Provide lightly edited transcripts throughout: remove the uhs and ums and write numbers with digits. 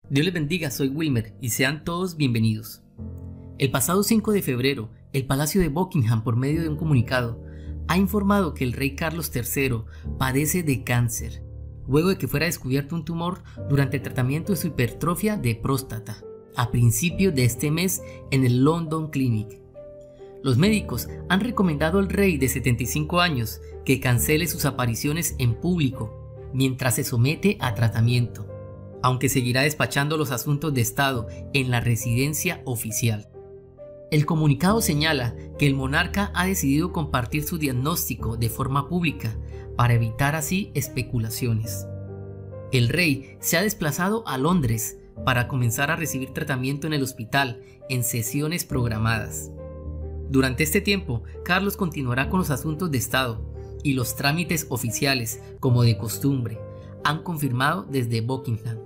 Dios les bendiga, soy Wilmer y sean todos bienvenidos. El pasado 5 de febrero, el Palacio de Buckingham, por medio de un comunicado, ha informado que el rey Carlos III padece de cáncer, luego de que fuera descubierto un tumor durante el tratamiento de su hipertrofia de próstata, a principios de este mes en el London Clinic. Los médicos han recomendado al rey de 75 años que cancele sus apariciones en público mientras se somete a tratamiento, aunque seguirá despachando los asuntos de Estado en la residencia oficial. El comunicado señala que el monarca ha decidido compartir su diagnóstico de forma pública para evitar así especulaciones. El rey se ha desplazado a Londres para comenzar a recibir tratamiento en el hospital en sesiones programadas. Durante este tiempo, Carlos continuará con los asuntos de Estado y los trámites oficiales, como de costumbre, han confirmado desde Buckingham.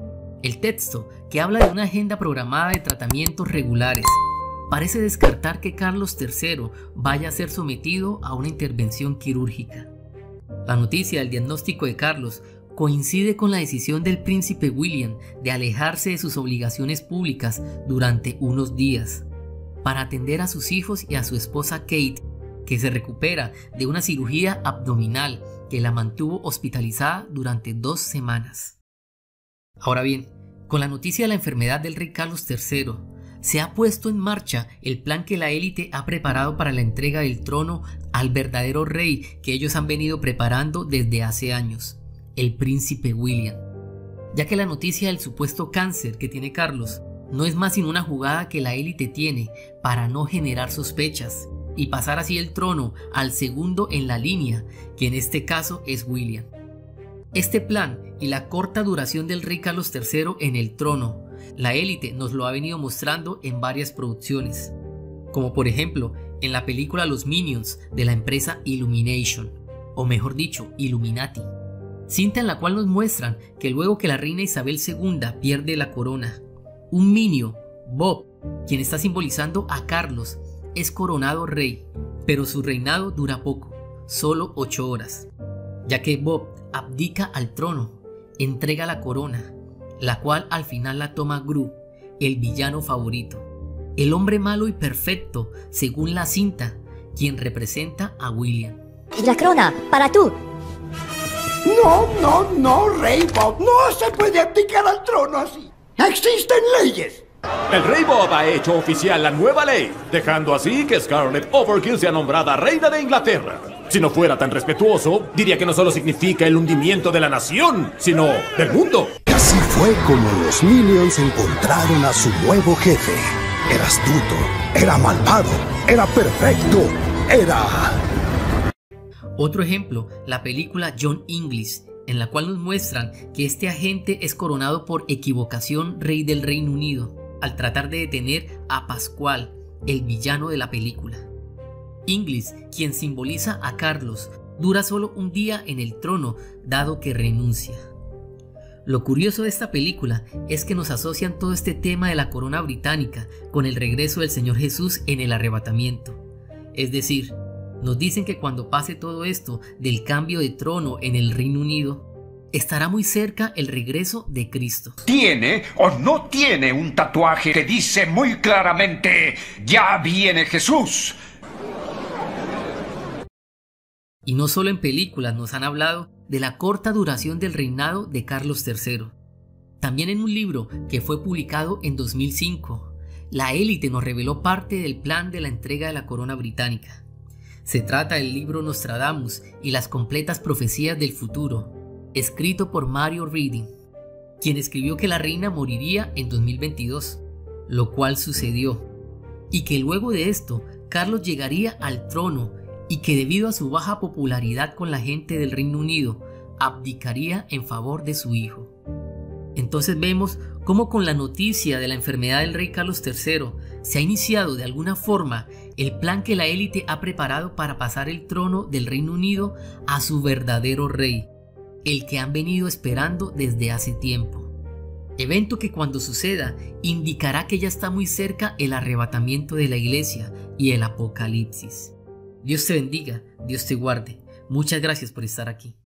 El texto, que habla de una agenda programada de tratamientos regulares, parece descartar que Carlos III vaya a ser sometido a una intervención quirúrgica. La noticia del diagnóstico de Carlos coincide con la decisión del príncipe William de alejarse de sus obligaciones públicas durante unos días, para atender a sus hijos y a su esposa Kate, que se recupera de una cirugía abdominal que la mantuvo hospitalizada durante 2 semanas. Ahora bien, con la noticia de la enfermedad del rey Carlos III, se ha puesto en marcha el plan que la élite ha preparado para la entrega del trono al verdadero rey que ellos han venido preparando desde hace años, el príncipe William. Ya que la noticia del supuesto cáncer que tiene Carlos no es más sino una jugada que la élite tiene para no generar sospechas y pasar así el trono al segundo en la línea, que en este caso es William. Este plan y la corta duración del rey Carlos III en el trono, la élite nos lo ha venido mostrando en varias producciones, como por ejemplo en la película Los Minions de la empresa Illumination, o mejor dicho, Illuminati, cinta en la cual nos muestran que luego que la reina Isabel II pierde la corona, un minio, Bob, quien está simbolizando a Carlos, es coronado rey, pero su reinado dura poco, solo 8 horas, ya que Bob abdica al trono, entrega la corona, la cual al final la toma Gru, el villano favorito, el hombre malo y perfecto según la cinta, quien representa a William. Y la corona, para tú. No, Rey Bob, no se puede abdicar al trono así. Existen leyes. El rey Bob ha hecho oficial la nueva ley, dejando así que Scarlett Overkill sea nombrada reina de Inglaterra. Si no fuera tan respetuoso, diría que no solo significa el hundimiento de la nación, sino del mundo. Y así fue como los Minions encontraron a su nuevo jefe. Era astuto, era malvado, era perfecto, era... Otro ejemplo, la película John English, en la cual nos muestran que este agente es coronado por equivocación rey del Reino Unido, al tratar de detener a Pascual, el villano de la película. English, quien simboliza a Carlos, dura solo un día en el trono, dado que renuncia. Lo curioso de esta película es que nos asocian todo este tema de la corona británica con el regreso del Señor Jesús en el arrebatamiento. Es decir, nos dicen que cuando pase todo esto del cambio de trono en el Reino Unido, estará muy cerca el regreso de Cristo. ¿Tiene o no tiene un tatuaje que dice muy claramente, ya viene Jesús? Y no solo en películas nos han hablado de la corta duración del reinado de Carlos III. También en un libro que fue publicado en 2005, la élite nos reveló parte del plan de la entrega de la corona británica. Se trata del libro Nostradamus y las completas profecías del futuro, escrito por Mario Reading, quien escribió que la reina moriría en 2022, lo cual sucedió, y que luego de esto Carlos llegaría al trono y que debido a su baja popularidad con la gente del Reino Unido, abdicaría en favor de su hijo. Entonces vemos cómo con la noticia de la enfermedad del rey Carlos III se ha iniciado de alguna forma el plan que la élite ha preparado para pasar el trono del Reino Unido a su verdadero rey, el que han venido esperando desde hace tiempo. Evento que cuando suceda indicará que ya está muy cerca el arrebatamiento de la iglesia y el apocalipsis. Dios te bendiga, Dios te guarde. Muchas gracias por estar aquí.